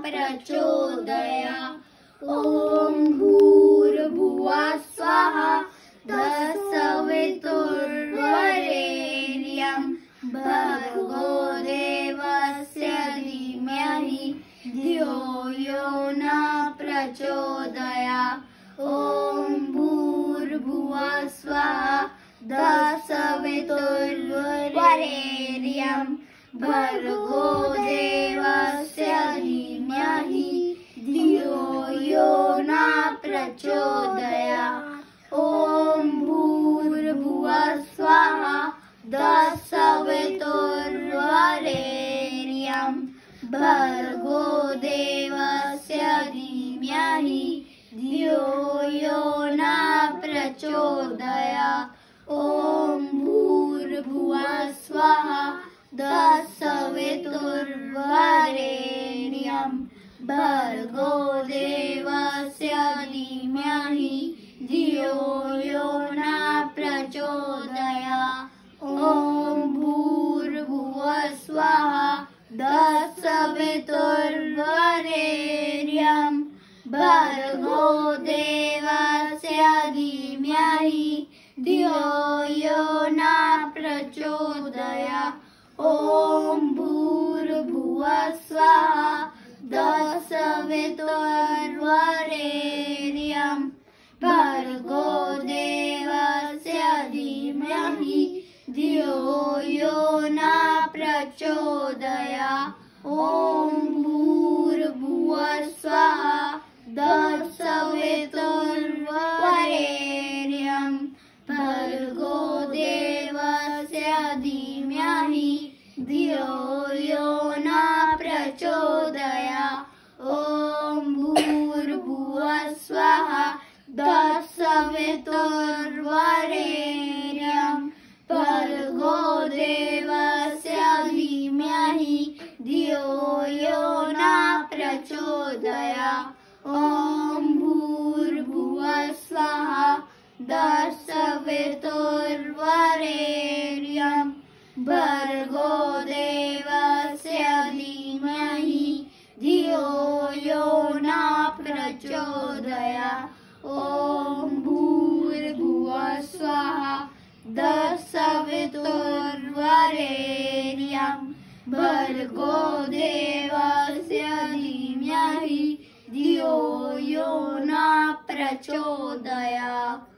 प्रचोदयात्। ॐ भूर्भुवः स्वः तत्सवितुर्वरेण्यं भर्गो देवस्य धीमहि धियो यो न प्रचोदयात्। ॐ भूर्भुवः स्वः तत्सवितुर्वरेण्यं भर्गो देवस्य धीमहि धियो यो न प्रचोदयात्। ॐ भूर्भुवः स्वः तत्सवितुर्वरेण्यं भर्गो देवस्य धीमहि धियो यो न प्रचोदयात्। ॐ भूर्भुवः स्वः तत्सवितुर्वरेण्यं भर्गो देवस्य धीमहि धियो यो न प्रचोदयात्। ॐ भूर्भुवः स्वः तत्सवितुर्वरेण्यं भर्गो देवस्य धीमहि धियो यो न प्रचोदयात्। ॐ भूर्भुवः स्वः तत्सवितुर्वरेण्यं भर्गो देवस्य धीमहि धियो यो न प्रचोदयात्। ॐ भूर्भुवः स्वः तत्सवितुर्वरेण्यं भर्गो देवस्य धीमहि धियो यो न प्रचोदयात्। ॐ भूर्भुवः स्वः तत्सवितुर्वरेण्यं भर्गो देवस्य धीमहि धियो यो न प्रचोदयात्। ॐ भूर्भुवः स्वः तत्सवितुर्वरेण्यं भर्गो देवस्य धीमहि धियो यो न प्रचोदयात्। ॐ भूर्भुवः स्वः तत्सवितुर्वरेण्यं भर्गो देवस्य धीमहि धियो यो न प्रचोदयात्।